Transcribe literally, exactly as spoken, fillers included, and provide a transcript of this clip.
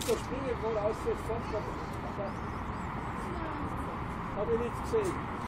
da springen wohl aus, fast. Habe ich nicht gesehen.